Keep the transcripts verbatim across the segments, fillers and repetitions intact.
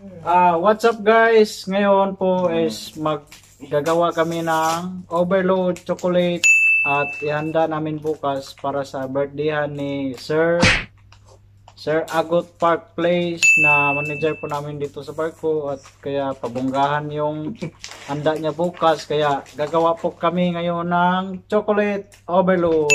Ah, what's up guys? Ngayon po is maggagawa kami ng overload chocolate at ihanda namin bukas para sa birthdayhan ni Sir Sir Agot Park Place na manager po namin dito sa barko, at kaya pabunggahan yung handa niya bukas, kaya gagawa po kami ngayon ng chocolate overload.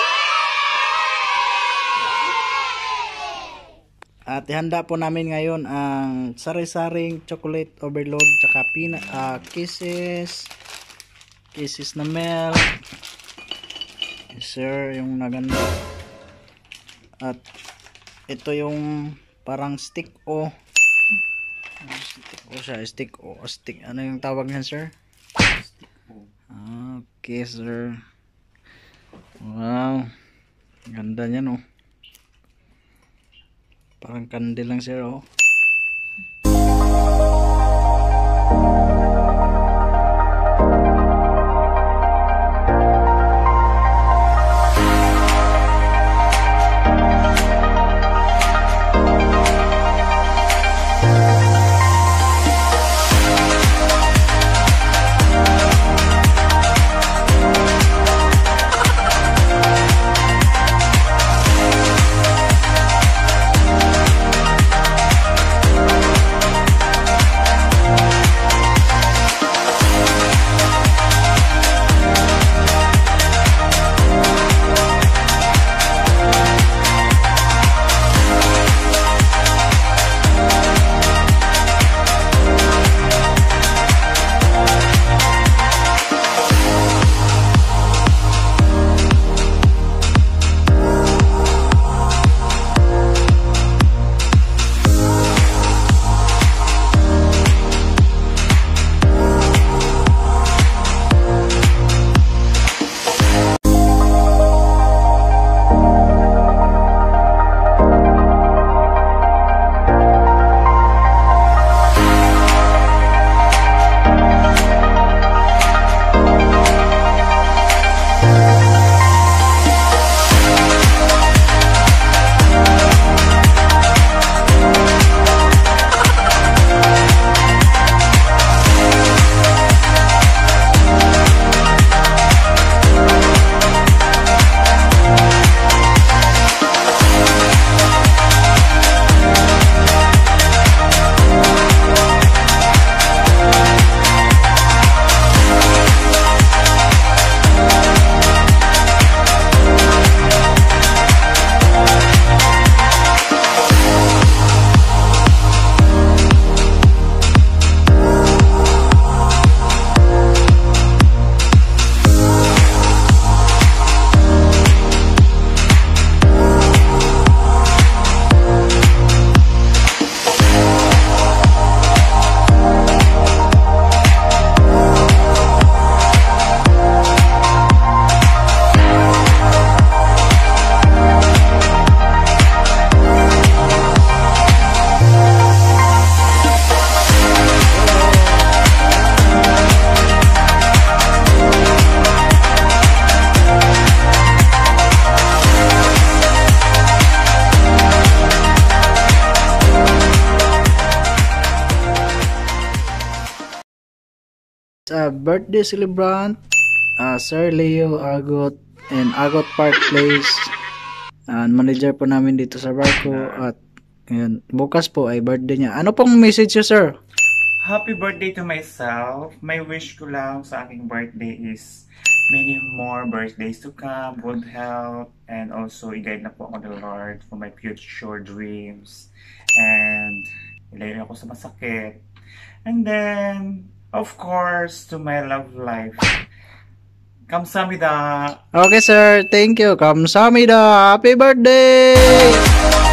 At ihanda po namin ngayon ang sari-saring chocolate overload tsaka pina, uh, kisses kisses na milk. Yes, sir, yung naganda. At ito yung parang stick o stick o siya, stick o stick. Ano yung tawag niyan, sir? Okay, sir. Wow. Ganda niya, no? Parang candle lang, sir, oh. Uh, birthday celebrant, uh, Sir Leo Agot and Agot Park Place, and manager po namin dito sa barko. At ngayon, bukas po ay birthday niya. Ano pong message niyo, sir? Happy birthday to myself. My wish ko lang sa aking birthday is many more birthdays to come, good health, and also i-guide na po ako ng Lord for my future dreams, and ilayo ako sa masakit. And then of course, to my love life. Kamsahamnida. Okay, sir. Thank you. Kamsahamnida. Happy birthday!